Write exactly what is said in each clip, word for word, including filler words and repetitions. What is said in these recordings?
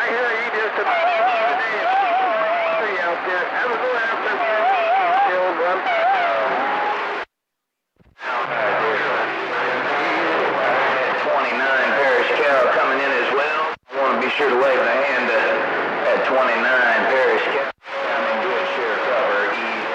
I hear you just about three out there. Have a good afternoon. Still one. twenty-nine Parish Cow coming in as well. I want to be sure to wave a hand to, at twenty-nine Parish Cow. I'm in good ShareCropper.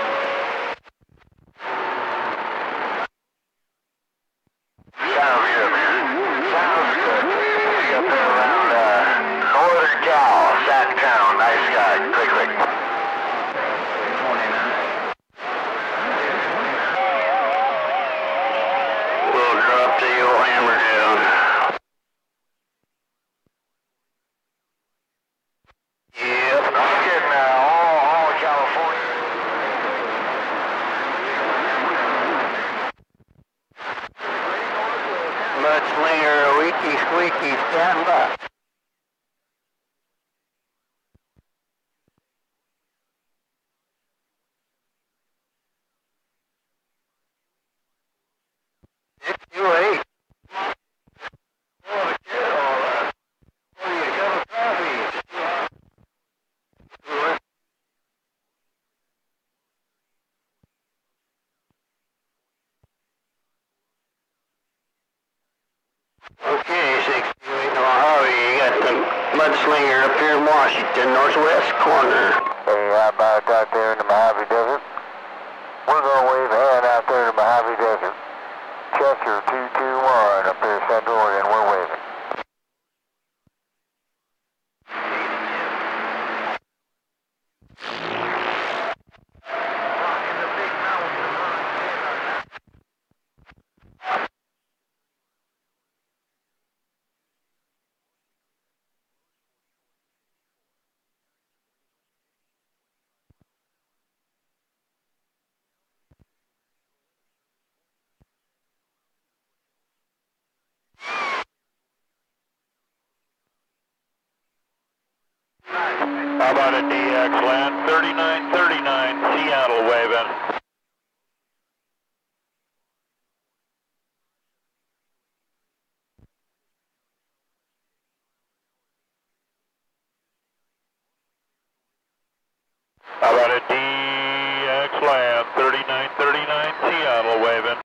Sounds good, man. Sounds good. Up there around uh, Northern Cal, Sac Town. Nice guy. Click, click. twenty-nine. We'll drop the old hammer down. Yep, I'm getting uh, all, all of California. MudSlinger, Wiki Squeaky, stand by. Six two eight. Oh, the kid, all right. What do you, a cup of coffee? Okay, six two eight Mojave, you got the MudSlinger up here in Washington, northwest corner. Hey, how about out there in the Mojave Desert? We're going to wave a hand out there in the Mojave Desert. Chester two two one up here in Central Oregon, we're waving. How about a D X land? thirty-nine thirty-nine, Seattle waving. How about a D X land? thirty-nine thirty-nine.